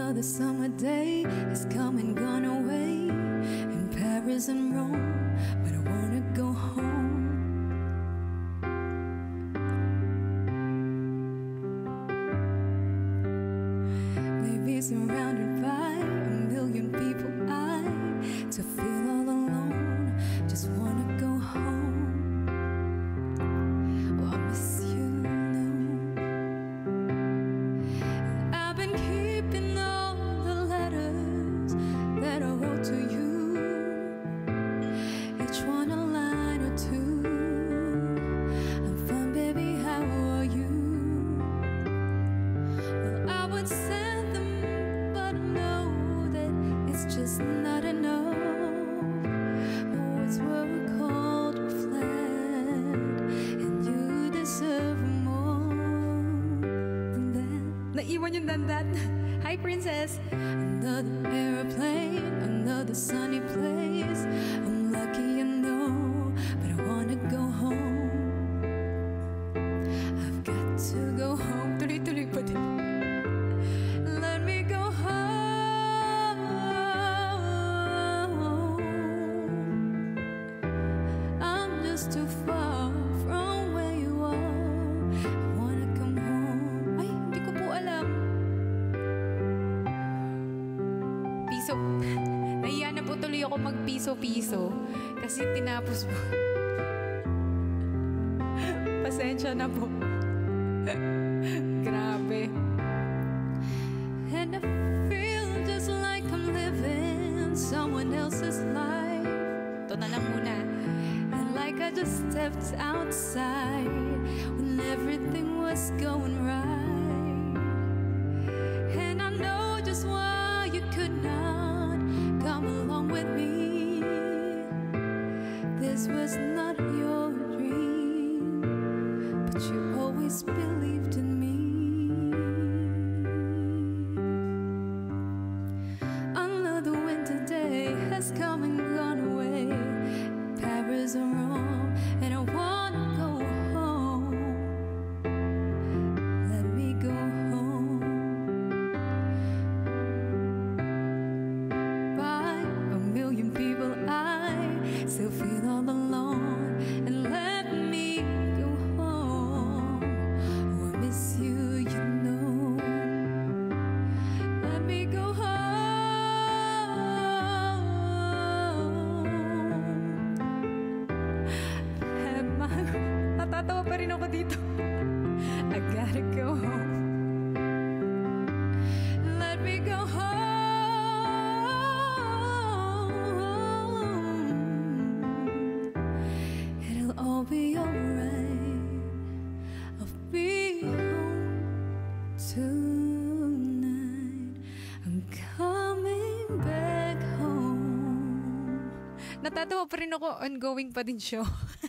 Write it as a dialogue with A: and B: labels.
A: Another summer day has come and gone away in Paris and Rome, but I wanna go home. Maybe surrounded by a million people, to feel all alone, just wanna go home. Oh, I miss you, no. I've been keeping all the letters that I wrote to you, each one a line or two. I'm fine, baby, how are you? Well, I would send them, but I know that it's just not enough. My words were cold, flat, and you deserve more than that. Naiwan yung dandan. Hi, princess. Another airplane, another sunny place. I'm lucky, I know, but I wanna go home. I've got to go home. Tuloy-tuloy pa din. Let me go home. I'm just too far from where you are. I wanna come home. Ay, hindi ko po alam. Piso. Nahiya na po tuloy ako mag-piso-piso kasi tinapos po. Pasensya na po. Grabe. And I feel just like I'm living someone else's life. Ito na lang muna. And like I just stepped outside when everything was going right. And I know just why you could not come along with me. This was not your dream, but you always believed in me. Another winter day has come and gone away, Paris or Rome, and I wanna go home. Let me go home. By a million people, I still feel all alone, and let me go home. Oh, I miss you, you know. Let me go home. Natatawa pa rin ako dito. I gotta go home. Let me go home. It'll all be alright. I'll be home tonight. I'm coming back home. Natatawa pa rin ako, ongoing pa din show.